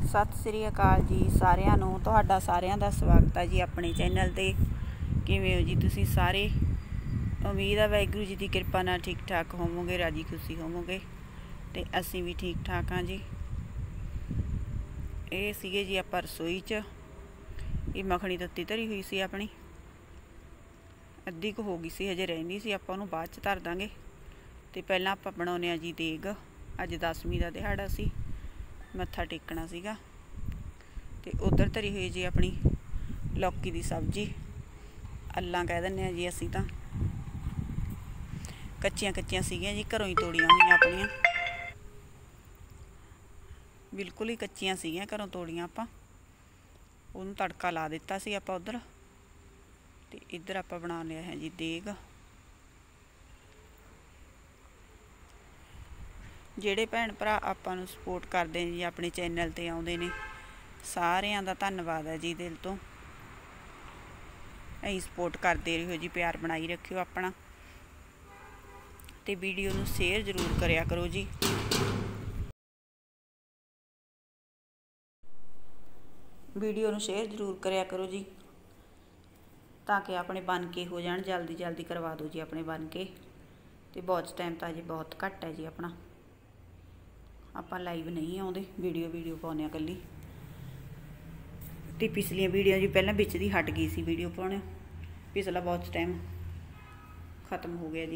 सत श्री अकाल जी सारिਆਂ ਨੂੰ ਤੁਹਾਡਾ ਸਾਰਿਆਂ ਦਾ ਸਵਾਗਤ ਹੈ ਜੀ ਆਪਣੇ ਚੈਨਲ ਤੇ। ਕਿਵੇਂ ਹੋ ਜੀ ਤੁਸੀਂ ਸਾਰੇ? ਉਮੀਦ ਹੈ ਵਾਹਿਗੁਰੂ ਜੀ ਦੀ ਕਿਰਪਾ ਨਾਲ ਠੀਕ ਠਾਕ ਹੋਵੋਗੇ, ਰਾਜੀ ਖੁਸ਼ੀ ਹੋਵੋਗੇ ਤੇ ਅਸੀਂ ਵੀ ਠੀਕ ਠਾਕ ਹਾਂ ਜੀ। ਇਹ ਸੀਗੇ ਜੀ ਆਪਾਂ ਰਸੋਈ 'ਚ। ਇਹ ਮੱਖਣੀ ਤੱਤੀ ਧਰੀ ਹੋਈ ਸੀ ਆਪਣੀ, ਅੱਧੀ ਕੁ ਹੋ ਗਈ ਸੀ, ਹਜੇ ਰਹਿੰਦੀ ਸੀ, ਆਪਾਂ ਉਹਨੂੰ ਬਾਅਦ 'ਚ ਧਰ ਦਾਂਗੇ। ਤੇ ਪਹਿਲਾਂ ਆਪਾਂ ਬਣਾਉਂਦੇ ਹਾਂ ਜੀ ਦੇਗ। ਅੱਜ 10ਵੀਂ ਦਾ ਦਿਹਾੜਾ ਸੀ, मत्था टेकना सीगा। ते उधर धरी हुई जी अपनी लौकी की सब्जी, अल्लां कह दिंदे जी असीं तां। कच्चियां कच्चियां सीगियां जी, घरों ही तोड़ियां हुईयां अपनियां, बिल्कुल ही कच्चियां सीगियां, घरों तोड़ियां आपां। उहनूं तड़का ला दिता सी आपां उधर। ते इधर आपां बना लिया है जी देग। ਜਿਹੜੇ ਭੈਣ ਭਰਾ ਆਪਾਂ ਨੂੰ ਸਪੋਰਟ ਕਰਦੇ ਨੇ ਜੀ, ਆਪਣੇ ਚੈਨਲ 'ਤੇ ਆਉਂਦੇ ਨੇ, ਸਾਰਿਆਂ ਦਾ ਧੰਨਵਾਦ ਹੈ ਜੀ ਦਿਲ ਤੋਂ। ਐਂ ਸਪੋਰਟ ਕਰਦੇ ਰਹੋ ਜੀ, ਪਿਆਰ ਬਣਾਈ ਰੱਖਿਓ ਆਪਣਾ। ਤੇ ਵੀਡੀਓ ਨੂੰ ਸ਼ੇਅਰ ਜ਼ਰੂਰ ਕਰਿਆ ਕਰੋ ਜੀ। ਵੀਡੀਓ ਨੂੰ ਸ਼ੇਅਰ ਜ਼ਰੂਰ ਕਰਿਆ ਕਰੋ ਜੀ, ਤਾਂ ਕਿ ਆਪਣੇ ਬਣ ਕੇ ਹੋ ਜਾਣ। ਜਲਦੀ ਜਲਦੀ ਕਰਵਾ ਦਿਓ ਜੀ ਆਪਣੇ ਬਣ ਕੇ। ਤੇ ਬਹੁਤ ਟਾਈਮ ਤਾਂ ਜੀ ਬਹੁਤ ਘੱਟ ਹੈ ਜੀ ਆਪਣਾ, ਆਪਾਂ ਲਾਈਵ नहीं आउंदे, वीडियो पाउने कल्ली। तो पिछलियां वीडियो जी पहलां विच दी हट गई सी वीडियो पाने, पिछला बहुत टाइम खत्म हो गया जी।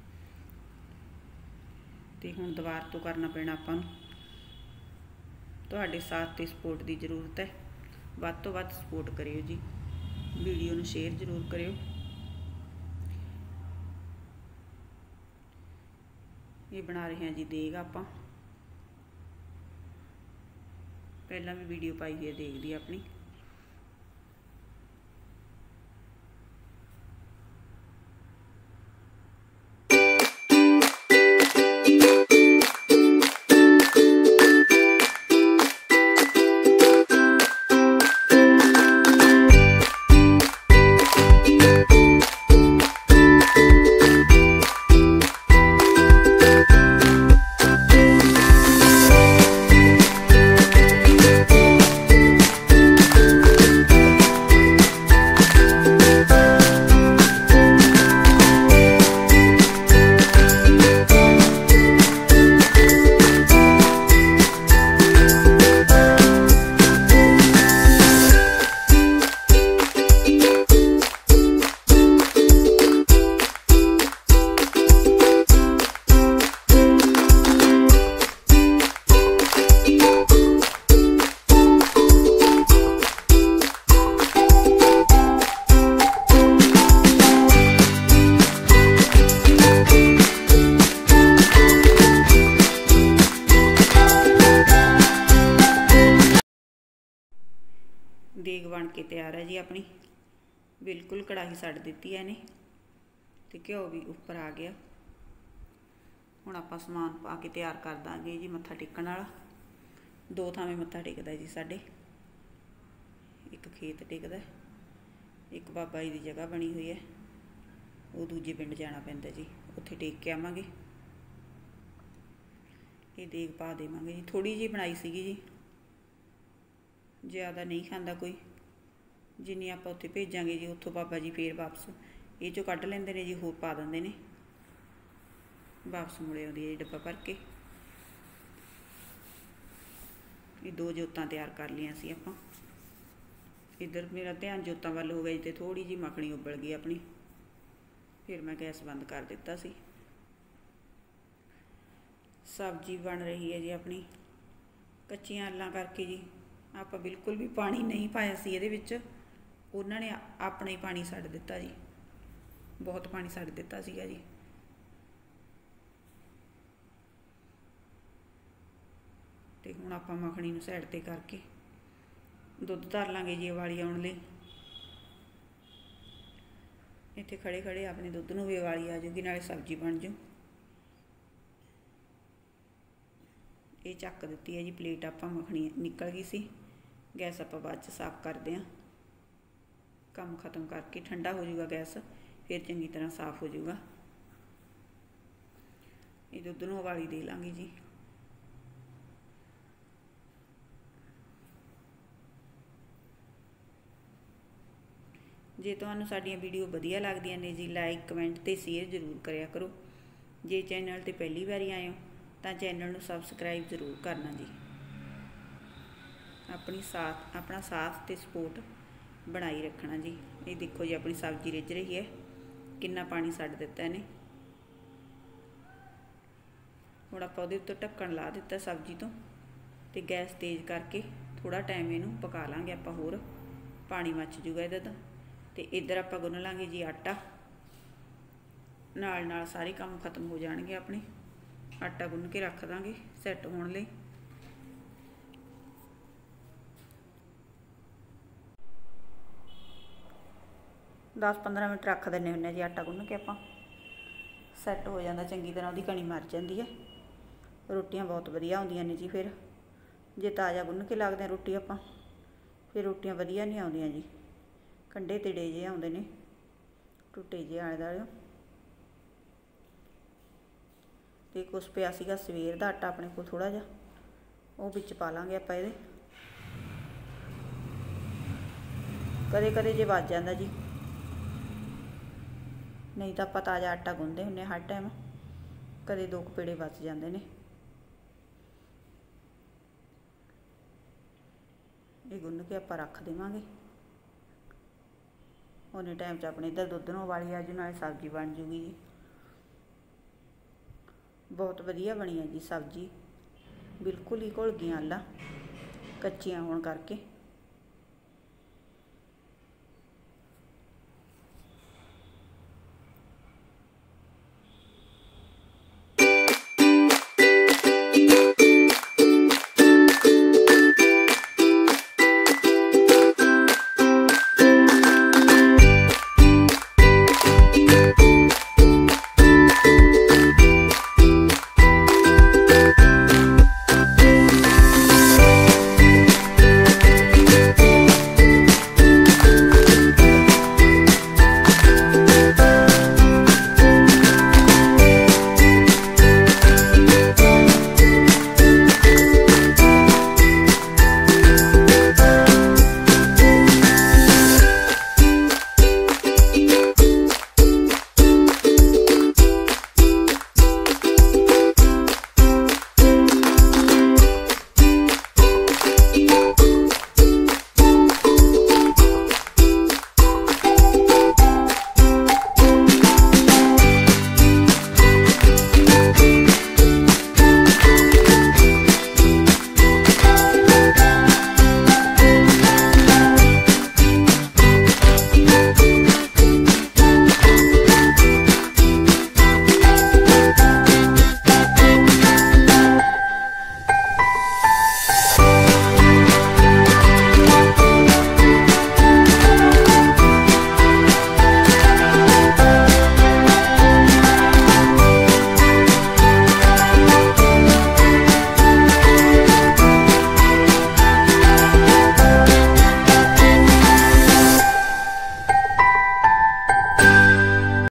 तो हुण दोबारा तो करना पैना आपां नूं। तुहाडे साथ ते सपोर्ट की जरूरत है, वध तो वध सपोर्ट करियो जी। वीडियो नूं शेयर जरूर करियो। ये बना रहे हैं जी देग आपां। पहला भी वीडियो पाई हुई है देख दी अपनी। देग बन के तैयार है जी अपनी। बिल्कुल कढ़ाई सड़ दी है ने, तो घ्यो भी उपर आ गया। हुण आपां समान पा के तैयार कर देंगे जी मत्था टेकण वाला। दो थावें मत्था टेकदा जी साडे, एक खेत टेकदा, एक बाबा जी की जगह बनी हुई है, वो दूजे पिंड जाना पैंदा जी, उत्थे टेक के आवांगे। ये देग पा देवांगे जी। थोड़ी जी बनाई सीगी जी, ज़्यादा नहीं खाता कोई। जिन्नी आप उत्थे भेजांगे जी, उत्थों बाबा जी फिर वापस ये चो कढ़ लेंदे ने जी, होर पा देंदे ने, वापस मुड़े आउंदी है डब्बा भर के। ये दो जोतां तैयार कर लियां सी आपां। इधर मेरा ध्यान जोतां वल हो गया जी, तो थोड़ी जी मखनी उबल गई अपनी, फिर मैं गैस बंद कर दिता सी। सब्जी बन रही है जी अपनी कच्चियां आलां करके जी। आप बिल्कुल भी पानी नहीं पाया सी इहदे विच, उन्होंने अपना ही पानी छड्ड दिता जी, बहुत पानी छड्ड दिता सीगा जी। ते हुण आपां मखणी नूं साइड ते करके दुध धर लांगे जी उबाली आउण लई। इत्थे खड़े खड़े अपने दुध नूं भी उबाली आ जूगी, नाले सब्जी बन जू। ये चक दित्ती है जी प्लेट, आपां मखणी निकल गई सी। गैस आपां बाद च साफ करते हैं, काम खत्म करके ठंडा हो जाऊगा गैस, फिर चंगी तरह साफ हो जाऊगा। ये दुध नूं उबाली दे लांगे जी। ਜੇ ਤੁਹਾਨੂੰ ਸਾਡੀਆਂ ਵੀਡੀਓ ਵਧੀਆ ਲੱਗਦੀਆਂ ਨੇ ਜੀ ਲਾਈਕ ਕਮੈਂਟ ਤੇ ਸ਼ੇਅਰ ਜ਼ਰੂਰ ਕਰਿਆ ਕਰੋ। ਜੇ ਚੈਨਲ ਤੇ ਪਹਿਲੀ ਵਾਰੀ ਆਏ ਹੋ ਤਾਂ ਚੈਨਲ ਨੂੰ ਸਬਸਕ੍ਰਾਈਬ ਜ਼ਰੂਰ ਕਰਨਾ ਜੀ। ਆਪਣਾ ਸਾਥ ਤੇ ਸਪੋਰਟ ਬਣਾਈ ਰੱਖਣਾ ਜੀ। ਇਹ ਦੇਖੋ ਜੀ ਆਪਣੀ ਸਬਜ਼ੀ ਰਿੱਝ ਰਹੀ ਹੈ, ਕਿੰਨਾ ਪਾਣੀ ਛੱਡ ਦਿੱਤਾ ਇਹਨੇ। ਹੁਣ ਆਪਾਂ ਉਹਦੇ ਉੱਤੇ ਢੱਕਣ ਲਾ ਦਿੱਤਾ ਸਬਜ਼ੀ ਤੋਂ ਤੇ ਗੈਸ ਤੇਜ਼ ਕਰਕੇ ਥੋੜਾ ਟਾਈਮ ਇਹਨੂੰ ਪਕਾ ਲਾਂਗੇ ਆਪਾਂ, ਹੋਰ ਪਾਣੀ ਮੱਚ ਜੂਗਾ ਇਹਦਾ ਤਾਂ। ਤੇ ਇੱਧਰ ਆਪਾਂ ਗੁੰਨ ਲਾਂਗੇ ਜੀ ਆਟਾ, ਨਾਲ ਸਾਰੇ ਕੰਮ ਖਤਮ ਹੋ ਜਾਣਗੇ ਆਪਣੇ। ਆਟਾ ਗੁੰਨ ਕੇ ਰੱਖ ਦਾਂਗੇ ਸੈੱਟ ਹੋਣ ਲਈ। ਦਸ 15 ਮਿੰਟ ਰੱਖ ਦਿੰਦੇ ਹੁੰਦੇ ਜੀ ਆਟਾ ਗੁੰਨ ਕੇ ਆਪਾਂ, ਸੈੱਟ ਹੋ ਜਾਂਦਾ ਚੰਗੀ ਤਰ੍ਹਾਂ, ਉਹਦੀ ਕਣੀ ਮਰ ਜਾਂਦੀ ਹੈ। ਰੋਟੀਆਂ ਬਹੁਤ ਵਧੀਆ ਆਉਂਦੀਆਂ ਨੇ ਜੀ। ਫਿਰ ਜੇ ਤਾਜ਼ਾ ਗੁੰਨ ਕੇ ਲੱਗਦੇ ਰੋਟੀ ਆਪਾਂ, ਫਿਰ ਰੋਟੀਆਂ ਵਧੀਆ ਨਹੀਂ ਆਉਂਦੀਆਂ ਜੀ, ਕੰਢੇ ਤਿੜੇ ਜਿਹੇ ਆਉਂਦੇ ਨੇ, ਟੁੱਟੇ ਜਿਹੇ ਆਲੇ ਦੁਆਲੇ। ਤੇ ਕੁਛ ਪਿਆ ਸੀਗਾ ਸਵੇਰ ਦਾ ਆਟਾ ਆਪਣੇ ਕੋਲ ਥੋੜਾ ਜਿਹਾ, ਉਹ ਵਿੱਚ ਪਾ ਲਾਂਗੇ ਆਪਾਂ ਇਹਦੇ। ਕਦੇ ਕਦੇ ਜੇ ਵੱਜ ਜਾਂਦਾ ਜੀ, ਨਹੀਂ ਤਾਂ ਆਪਾਂ ਤਾਜ਼ਾ ਆਟਾ ਗੁੰਨਦੇ ਹੁੰਦੇ ਹਰ ਟਾਈਮ, ਕਦੇ 2 ਪੇੜੇ ਬਚ ਜਾਂਦੇ ਨੇ। ਇਹ ਗੁੰਨ ਕੇ ਆਪਾਂ ਰੱਖ ਦੇਵਾਂਗੇ। ਉਹਨੇ ਟਾਈਮ 'ਚ ਆਪਣੇ ਇੱਧਰ ਦੁੱਧ ਨੂੰ ਉਬਾਲੀ ਆ ਜੂ, ਨਾਲੇ ਸਬਜ਼ੀ ਬਣ ਜੂਗੀ ਜੀ। ਬਹੁਤ ਵਧੀਆ ਬਣੀ ਹੈ ਜੀ ਸਬਜ਼ੀ, ਬਿਲਕੁਲ ਹੀ ਘੁਲ ਗਈਆਂ ਆਲਾਂ ਕੱਚੀਆਂ ਹੋਣ ਕਰਕੇ।